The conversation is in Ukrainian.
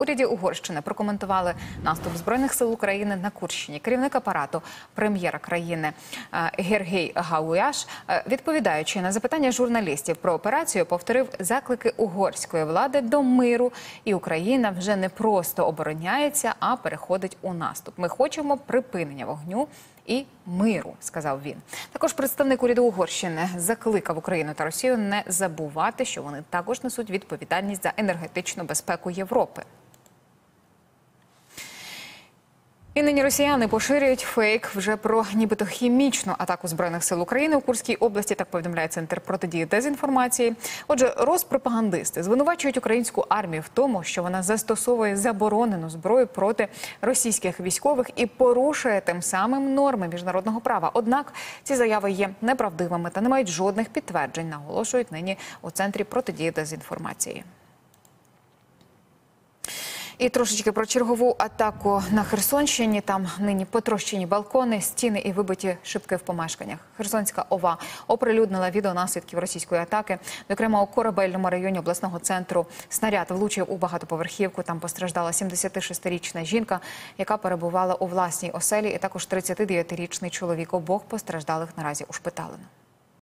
уряді Угорщини прокоментували наступ Збройних сил України на Курщині. Керівник апарату прем'єра країни Гергей Гауяш, відповідаючи на запитання журналістів про операцію, повторив заклики угорської влади до миру. І Україна вже не просто обороняється, а переходить у наступ. Ми хочемо припинення вогню і миру, сказав він. Також представник уряду Угорщини закликав Україну та Росію не забувати, що вони також несуть відповідальність за енергетичну безпеку Європи. І нині росіяни поширюють фейк вже про нібито хімічну атаку Збройних сил України у Курській області, так повідомляє Центр протидії дезінформації. Отже, розпропагандисти звинувачують українську армію в тому, що вона застосовує заборонену зброю проти російських військових і порушує тим самим норми міжнародного права. Однак ці заяви є неправдивими та не мають жодних підтверджень, наголошують нині у Центрі протидії дезінформації. І трошечки про чергову атаку на Херсонщині. Там нині потрощені балкони, стіни і вибиті шибки в помешканнях. Херсонська ОВА оприлюднила відео наслідків російської атаки. Зокрема, у Корабельному районі обласного центру снаряд влучив у багатоповерхівку. Там постраждала 76-річна жінка, яка перебувала у власній оселі, і також 39-річний чоловік. Обох постраждалих наразі ушпиталено.